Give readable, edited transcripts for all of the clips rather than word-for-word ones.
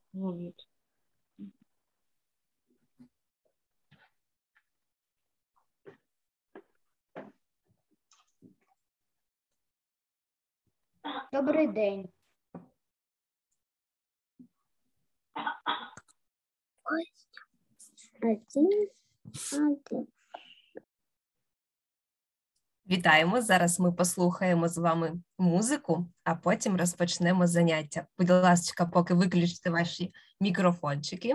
Добрий день. Вітаємо! Зараз ми послухаємо з вами музику, а потім розпочнемо заняття. Будь ласка, поки виключите ваші мікрофончики.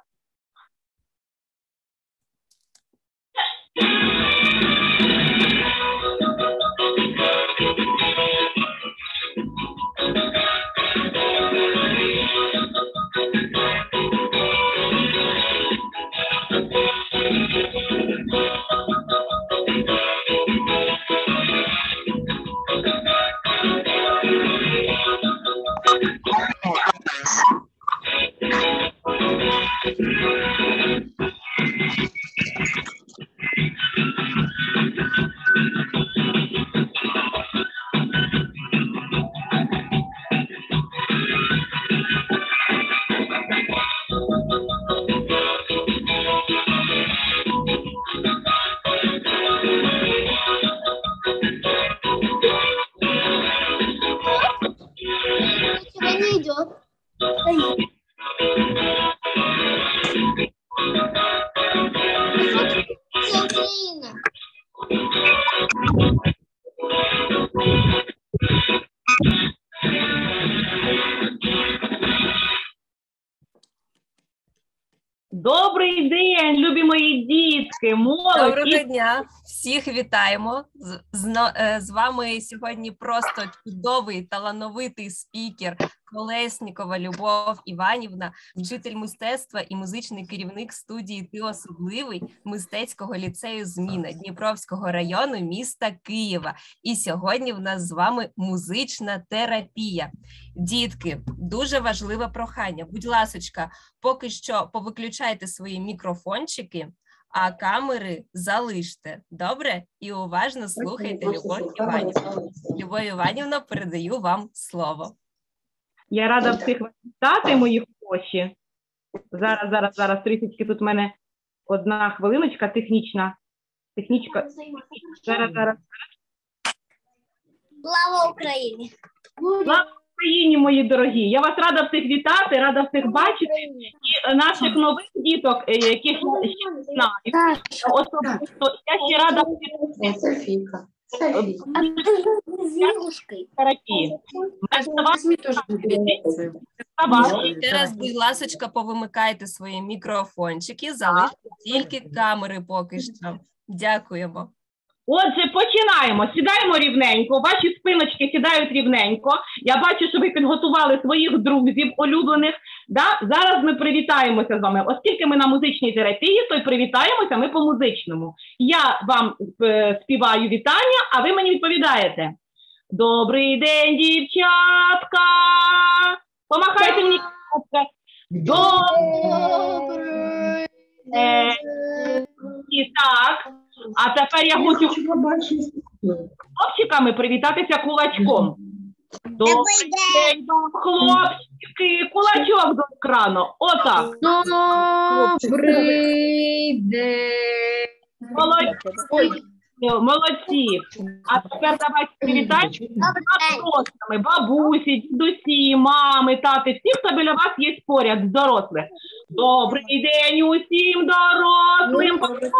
Не идет. Украина. Добрий день, любі мої дітки, молодь. Доброго дня! Всіх вітаємо! З вами сьогодні просто чудовий, талановитий спікер Колеснікова Любов Іванівна, вчитель мистецтва і музичний керівник студії «Ти особливий» мистецького ліцею «Зміна» Дніпровського району міста Києва. І сьогодні в нас з вами музична терапія. Дітки, дуже важливе прохання. Будь ласочка, поки що повиключайте свої мікрофончики, а камери залиште. Добре? І уважно слухайте Любов Іванівну. Любов Іванівна, передаю вам слово. Я рада всіх вас вітати, мої хороші. Зараз, трішечки тут в мене одна хвилиночка технічна. Зараз. Слава Україні! Слава Україні, мої дорогі! Я вас рада всіх вітати, рада всіх бачити. І наших нових діток, яких я ще не знаю. Особисто я ще рада всіх Софійка. терапії. Ще раз, будь ласочка, повимикайте свої мікрофончики, залиште тільки камери поки що. Дякуємо. Отже, починаємо. Сідаємо рівненько, ваші спиночки сідають рівненько. Я бачу, що ви підготували своїх друзів улюблених. Да? Зараз ми привітаємося з вами. Оскільки ми на музичній терапії, то й привітаємося ми по-музичному. Я вам співаю вітання, а ви мені відповідаєте. Добрий день, дівчатка! Помахайте мені. Добрий день. І так. А тепер я хочу хлопчиками привітатися кулачком. Добрий день вам, хлопчики! Кулачок до екрану. Отак. Добрий день. Молодці. А тепер давайте привітати дорослими, бабусі, дідусі, мами, тати, всі, хто біля вас є поряд з дорослих. Добрий день усім дорослим.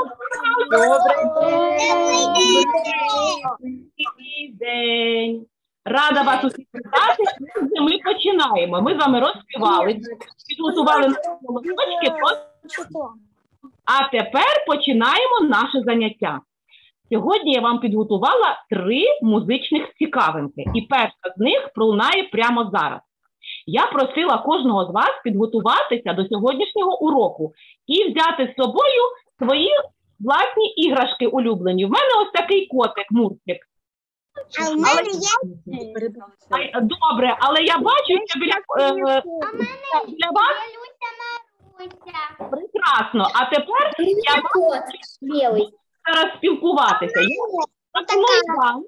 Добрий день. Рада вас усіх вітати. Ми починаємо. Ми з вами розспівали, підготували молоточки. А тепер починаємо наше заняття. Сьогодні я вам підготувала 3 музичних цікавинки. І перша з них пролунає прямо зараз. Я просила кожного з вас підготуватися до сьогоднішнього уроку і взяти з собою свої власні іграшки улюблені. В мене ось такий котик, Мурчик. А в мене є... Добре, але я бачу, що біля вас... Прекрасно. А тепер я бачу зараз спілкуватися. Я пропоную вам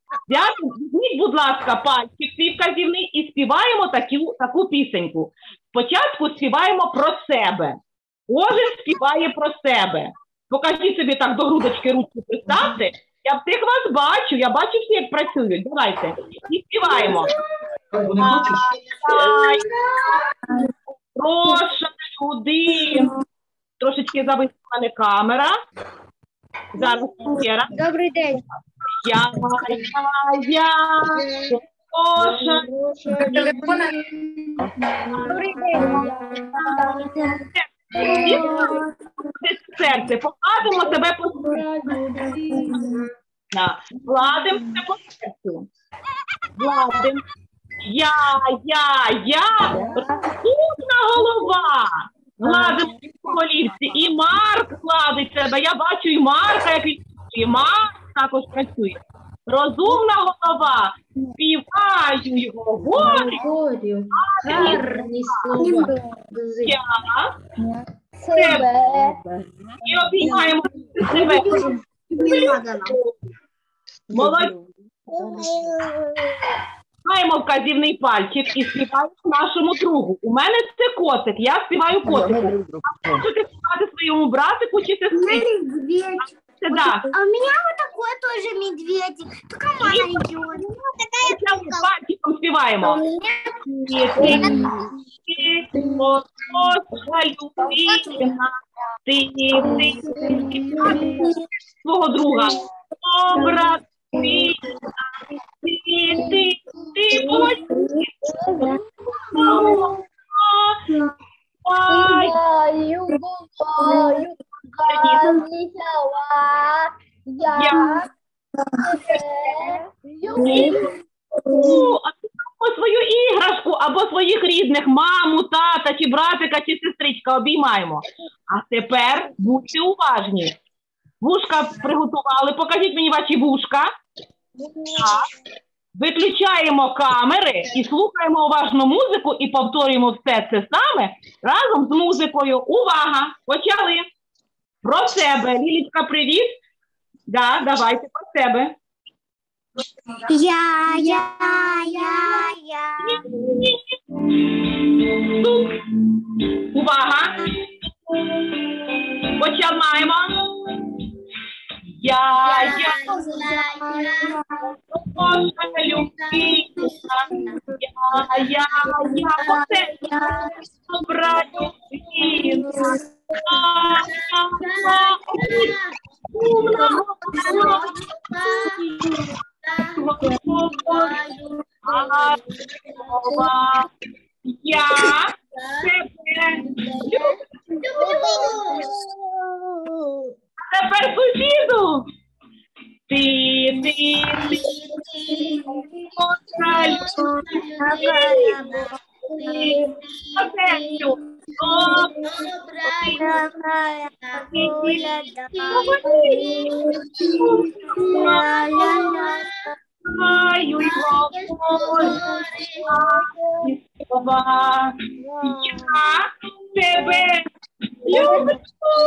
взяти, візьміть, будь ласка, пальчик свій вказівний і співаємо таку пісеньку. Спочатку співаємо про себе. Кожен співає про себе. Покажіть собі так до грудочки ручку приставте. Я всіх вас бачу, я бачу всі, як працюють. Давайте. І співаємо. Прошу сюди. Трошечки зависла в мене камера. Зараз ще раз. Добрий день. Я. Добрий день. Серце. Покладемо себе по серцю. Гладимо себе по серцю. Гладимо. Я. Розумна голова. Гладимо по голівці. І Марк гладить себе. Я бачу і Марка, як він. І Марк також працює. Розумна голова. Співаю його горі. Гарні слова. Я. Себе. І обіймаємо себе. Молодці. Маємо вказівний пальчик і співаємо нашому другу. У мене це котик, я співаю котику. А хочете співати своєму братику чи сестрі? Це да. А у меня вот такой тоже медведик, только маленький он. Пальчиком співаємо. Свого друга. Брат, ти молодець. А свою іграшку або своїх рідних, маму, тата, чи братика, чи сестричка обіймаємо. А тепер будьте уважні. Вушка приготували, покажіть мені ваші вушка. Так. Виключаємо камери і слухаємо уважно музику і повторюємо все це саме разом з музикою. Увага! Почали! Про себе. Лілічка, привіт! Да, давайте про себе. Я. Стоп. Увага! Починаємо. Я братю син. Я тебе люблю. Тепер сусіду. Ти, тебе люблю.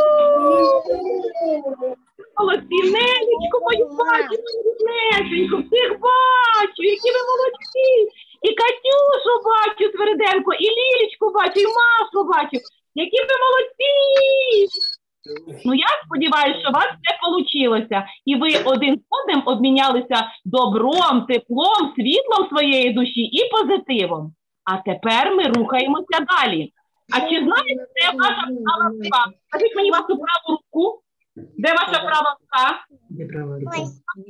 Молодці, Нелечко, мою бачу, Несенько, всіх бачу, які ви молодці. І Катюшу бачу, Тверденко, і Лілечку бачу, і Машу бачу. Які ви молодці. Ну, я сподіваюся, що у вас все вийшло. І ви один з одним обмінялися добром, теплом, світлом своєї душі і позитивом. А тепер ми рухаємося далі. А чи знаєте, де ваша права рука? Скажіть мені вашу праву руку. Де ваша права рука? Де права рука?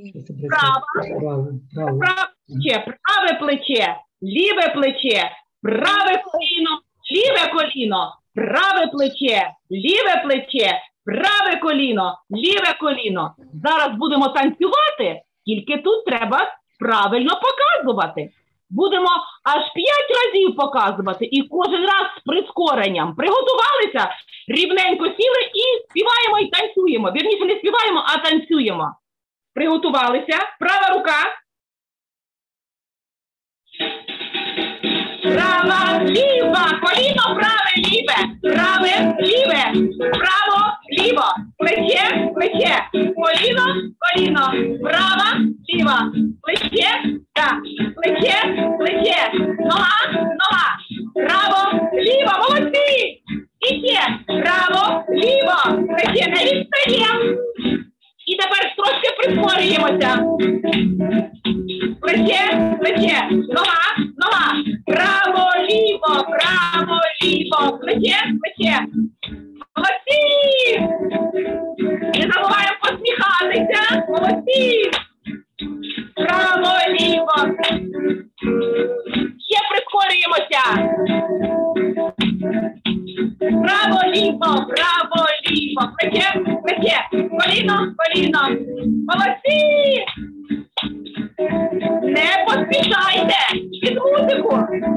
Праве плече, ліве плече, праве коліно, ліве коліно, праве плече, ліве плече, праве коліно, ліве коліно. Зараз будемо танцювати, тільки тут треба правильно показувати. Будемо аж 5 разів показувати і кожен раз з прискоренням. Приготувалися? Рівненько сіли і співаємо і танцюємо. Вірніше, не співаємо, а танцюємо. Приготувалися? Права рука. Права, ліва, коліно праве, ліве, праве, ліве, право, ліво, плече, плече, коліно, коліно, права, ліва, плече, так, плече, плече, нога, нога, право, ліво, плече. Молодці! Не забуваємо посміхатися. Молодці! Право, ліво. Ще прискорюємося. Право, ліво. Плече. Коліно. Молодці! Не поспішайте. Під музику.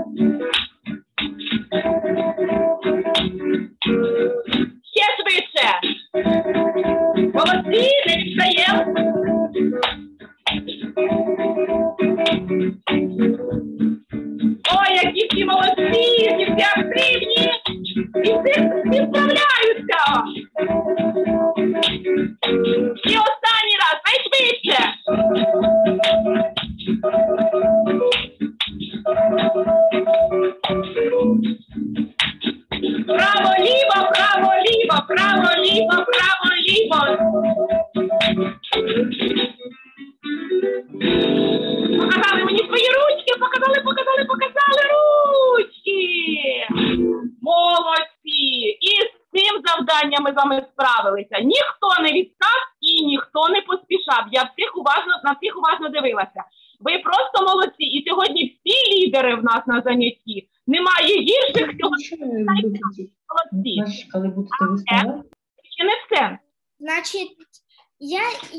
Ще швидше. Молодці, не відстаємо. Ой, які всі молодці, які всі активні. І всі справляються. І останній раз, найшвидше. Право-ліво. Показали мені свої ручки, показали ручки. Молодці. І з цим завданням ми з вами справилися. Ніхто не відстав і ніхто не поспішав. Я на всіх уважно дивилася. Ви просто молодці. І сьогодні всі лідери в нас на занятті. Немає гірших сьогодні. Молодці. Коли будете виставляти? Ще не все. Значит, я...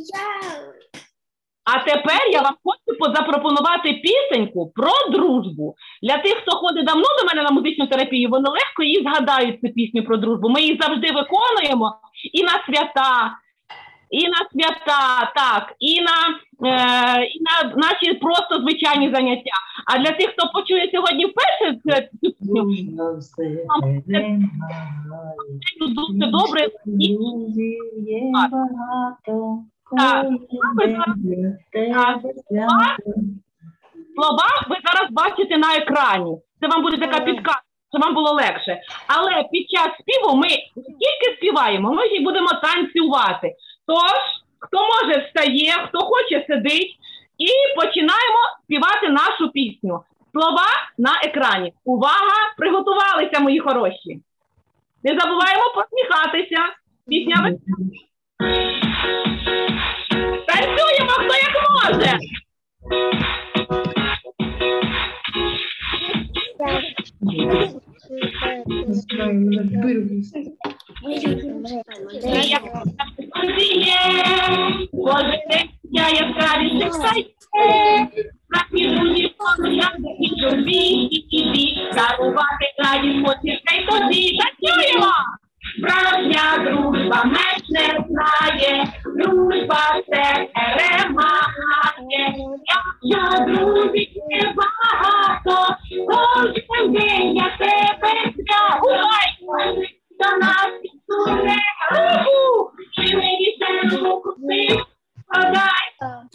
А тепер я вам хочу запропонувати пісеньку про дружбу. Для тих, хто ходить давно до мене на музичну терапію, вони легко її згадають, цю пісню про дружбу. Ми її завжди виконуємо і на свята, так, і на наші просто звичайні заняття. А для тих, хто почує сьогодні вперше цю пісню, дуже добре. Слова ви зараз бачите на екрані. Це вам буде така підказка, щоб вам було легше. Але під час співу ми не тільки співаємо, ми ще й будемо танцювати. Тож, хто може встає, хто хоче сидить. І починаємо співати нашу пісню. Слова на екрані. Увага! Приготувалися, мої хороші. Не забуваємо посміхатися. Пісня виходить. Танцюємо, хто як може. Кожен день я яскравіше стає. Дарувати радість посмішка й тобі. Танцюємо! Справжня дружба меж не знає, дружба це перемагає. Якщо друзів є багато, кожен день я тебе згадую. До нас підсуне руку, чи не віселу куси, подай.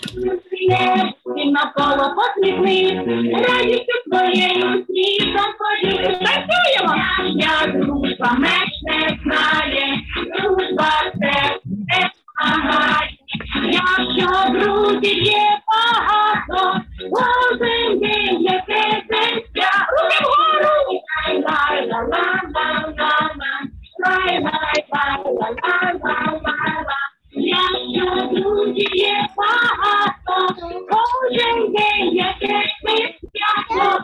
І навколо посміхнись, радістю твоєю світом поділись. Танцюємо! Я дружба меж не знає, дружба це перемагає. Якщо друзів є багато, кожен день я тебе свят. Руки вгору! Лай-лай-ла-ла-ла-ла-ла, лай-лай-ла-ла-ла-ла-ла. Якщо друзів є багато, кожен день я тебе свят.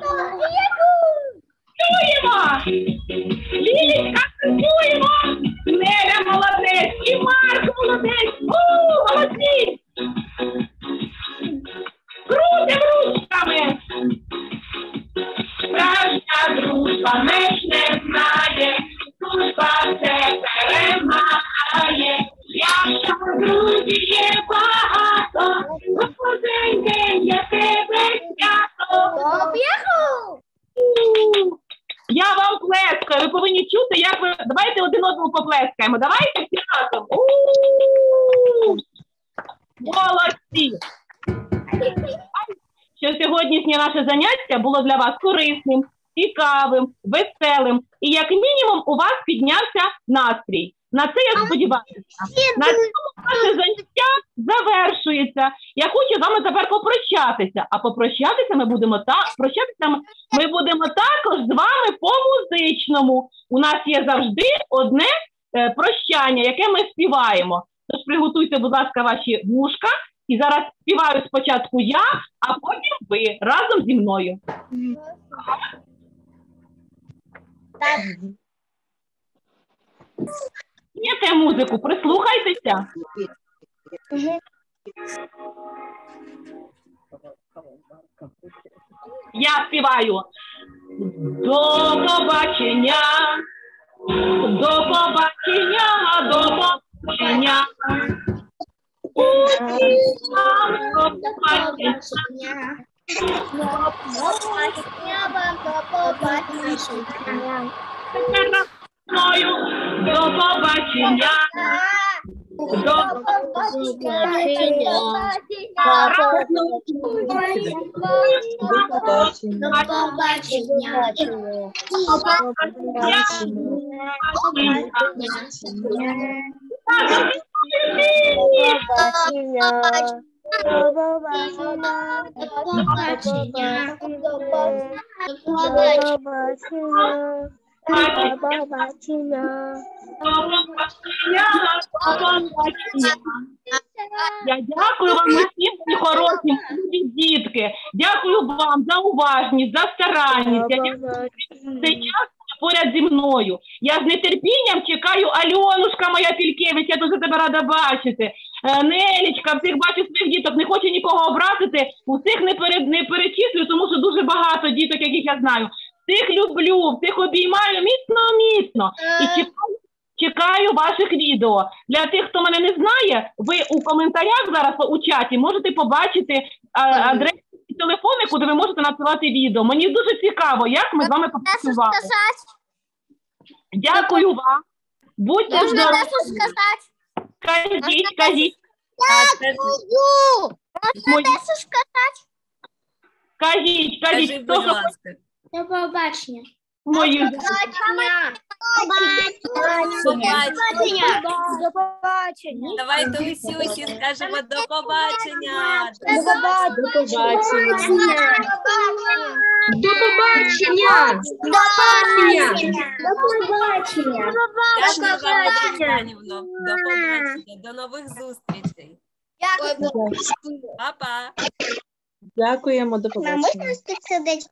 Чуємо! Лілічка, чуємо! Неля молодець! І Марк молодець! Молодці! Крутим ручками! Справжня дружба меж не знає, дружба це перемагає. Якщо друзів є багато, кожен день я тебе свято. Я вам плескаю, ви повинні чути, як ви... Давайте один одному поплескаємо. Давайте всі разом. Молодці! Що сьогоднішнє наше заняття було для вас корисним, цікавим, веселим. І як мінімум у вас піднявся настрій. На це я сподіваюся. На цьому наше заняття завершується. Я хочу з вами тепер попрощатися. А попрощатися ми будемо також з вами по-музичному. музичному у нас є завжди одне прощання, яке ми співаємо. Тож приготуйте, будь ласка, ваші вушка. І зараз співаю спочатку я, а потім ви разом зі мною. Так. Чуєте музику? Прислухайтеся. Я співаю. До побачення, до побачення, до побачення. До побачення. Я дякую вам усім, хороші, мої дітки. Дякую вам за уважність, за старанність. Я дякую цей час поряд зі мною. Я з нетерпінням чекаю Альонушка моя Пількевич, я дуже тебе рада бачити. Нелічка, всіх бачу своїх діток, не хочу нікого образити, усіх не перечислю, тому що дуже багато діток, яких я знаю. Всіх люблю, всіх обіймаю міцно-міцно. І чекаю ваших відео. Для тих, хто мене не знає, ви у коментарях зараз у чаті можете побачити адреси і телефони, куди ви можете надсилати відео. Мені дуже цікаво, як ми з вами попрацювали. Дякую вам. Будьте Можна здорові. Десу сказати? Кажіть. Можна Десу сказати? Кажіть, Скажи, хто будь ласка. До побачення. мої. До побачення. До побачення. Давайте усі скажемо до побачення. До побачення. До побачення! До побачення. До побачення. Дякую вам, Олена Іванівно. До побачення. До нових зустрічей. Дякую. Па-па. Дякуємо, до А побачення. можна ось тут сидить?